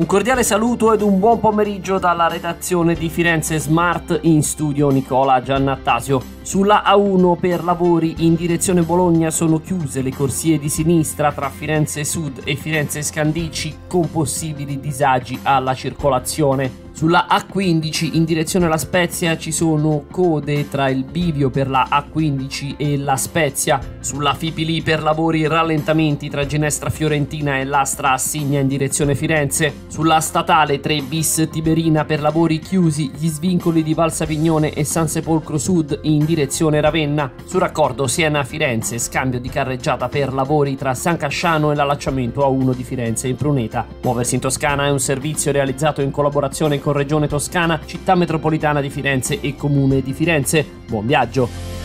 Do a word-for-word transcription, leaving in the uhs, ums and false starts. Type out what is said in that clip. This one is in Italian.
Un cordiale saluto ed un buon pomeriggio dalla redazione di Firenze Smart, in studio Nicola Giannattasio. Sulla A uno per lavori in direzione Bologna sono chiuse le corsie di sinistra tra Firenze Sud e Firenze Scandicci con possibili disagi alla circolazione. Sulla A quindici in direzione La Spezia ci sono code tra il bivio per la A quindici e La Spezia. Sulla Fipili per lavori rallentamenti tra Ginestra Fiorentina e Lastra Assigna in direzione Firenze. Sulla statale tre bis Tiberina per lavori chiusi gli svincoli di Val Savignone e San Sepolcro Sud in direzione Ravenna. Sul raccordo Siena-Firenze scambio di carreggiata per lavori tra San Casciano e l'allacciamento A uno di Firenze in Pruneta. Muoversi in Toscana è un servizio realizzato in collaborazione con Regione Toscana, Città Metropolitana di Firenze e Comune di Firenze. Buon viaggio!